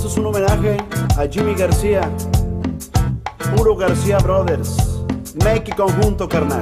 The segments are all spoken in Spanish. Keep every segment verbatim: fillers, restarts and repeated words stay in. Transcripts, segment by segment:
Esto es un homenaje a Jimmy García, Puro García Brothers, Make y Conjunto, carnal.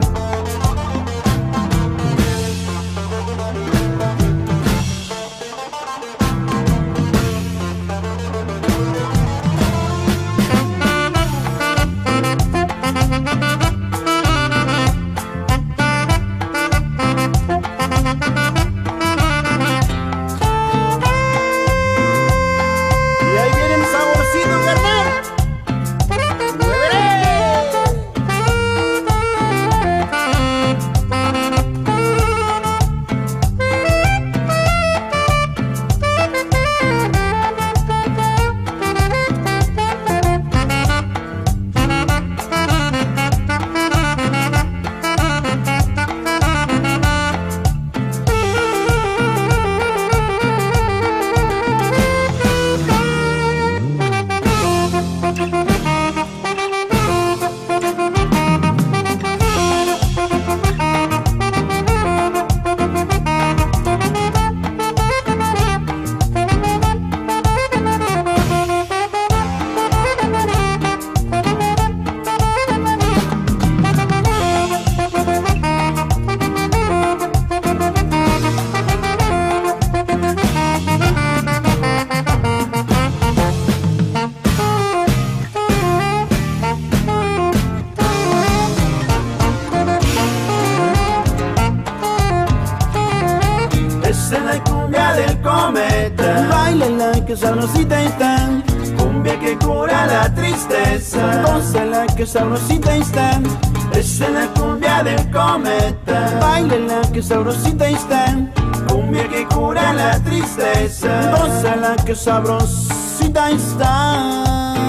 Esa es la cumbia del cometa, Báilala que sabrosita está, cumbia que cura la tristeza. gózala que sabrosita está, Esa es la cumbia del cometa, báilala que sabrosita está, cumbia que cura la tristeza. gózala que sabrosita está.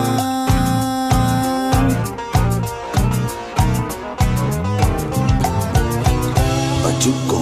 Pachuco.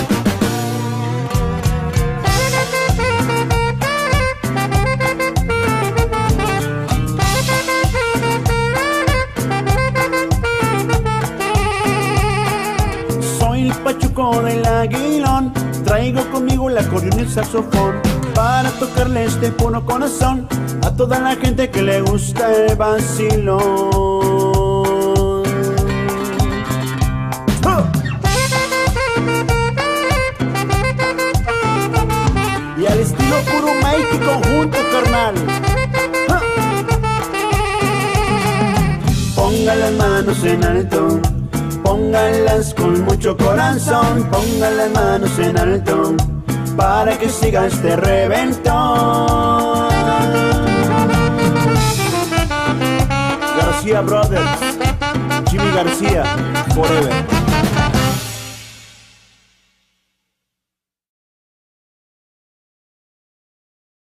Soy el Pachuco del Aguilón, traigo conmigo el acordeón y el saxofón para tocarle este puro corazón a toda la gente que le gusta el vacilón. ¡Oh! Y al estilo puro Make y Conjunto, carnal. ¡Ah! Ponga las manos en alto, pónganlas con mucho corazón, pongan las manos en alto para que siga este reventón. García Brothers, Jimmy García, forever.